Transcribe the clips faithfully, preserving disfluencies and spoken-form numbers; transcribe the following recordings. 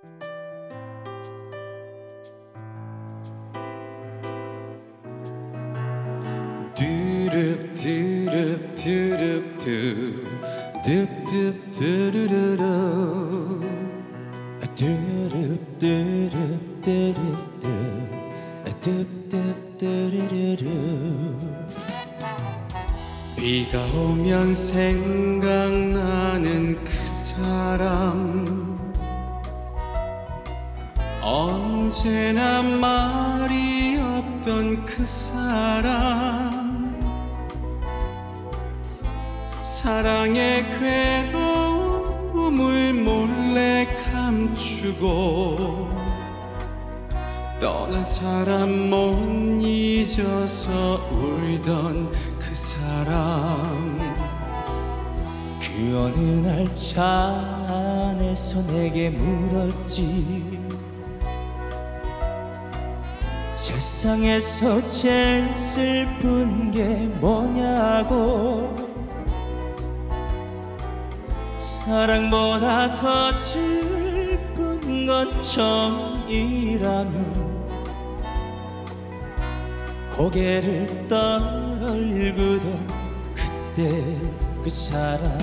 두릅 두릅 두릅 두 둡둡 두루루루 두릅 두릅 두릅 두 둡둡 두루루루 비가 오면 생각나는 그 사람 언제나 말이 없던 그 사람 사랑의 괴로움을 몰래 감추고 떠난 사람 못 잊어서 울던 그 사람 그 어느 날 차 안에서 내게 물었지 세상에서 제일 슬픈 게 뭐냐고 사랑보다 더 슬픈 건 정이라면 고개를 떨구던 그때 그 사람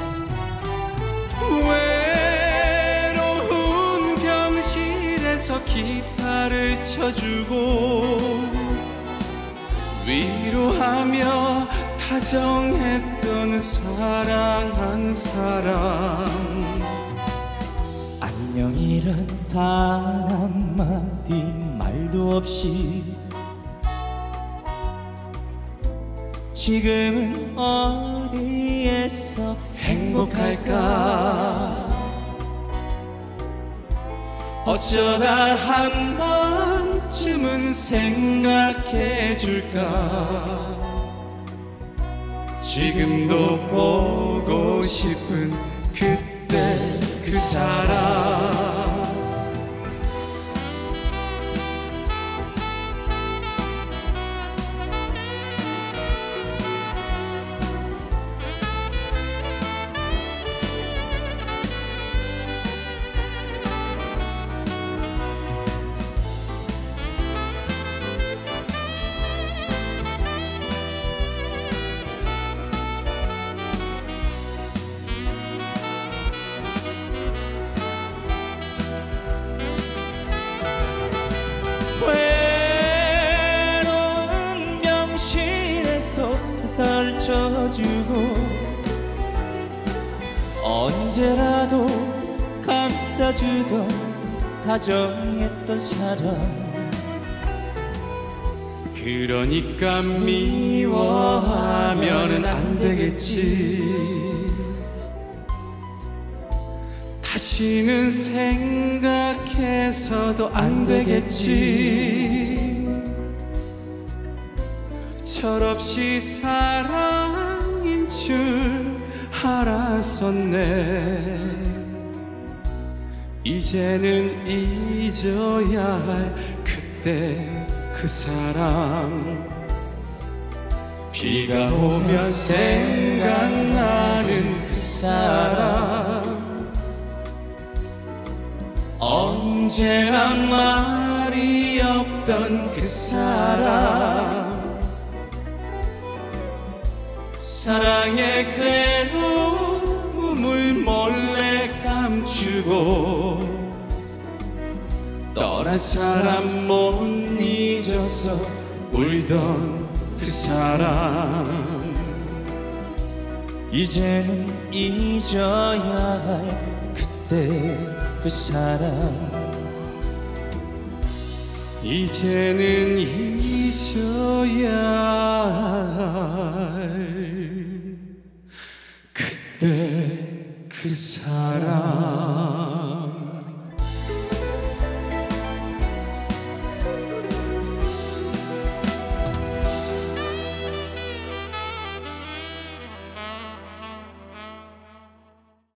외로운 병실에서 기타를 쳐주고 위로하며 다정했던 사랑한 사람 안녕이란 단 한마디 말도 없이 지금은 어디에서 행복할까 어쩌다 한 번쯤은 생각해줄까 지금도 보고 싶은 그때 그 사람 떨쳐주고 언제라도 감싸주던 다정했던 사람 그러니까 미워하면은 안 되겠지 다시는 생각해서도 안 되겠지 철없이 사랑인 줄 알았었네 이제는 잊어야 할 그때 그 사람 비가 오면 생각나는 그 사람 언제나 말이 없던 그 사람 사랑의 괴로움을 몰래 감추고 떠난 사람 못 잊어서 울던 그 사람 이제는 잊어야 할 그때 그 사람 이제는 잊어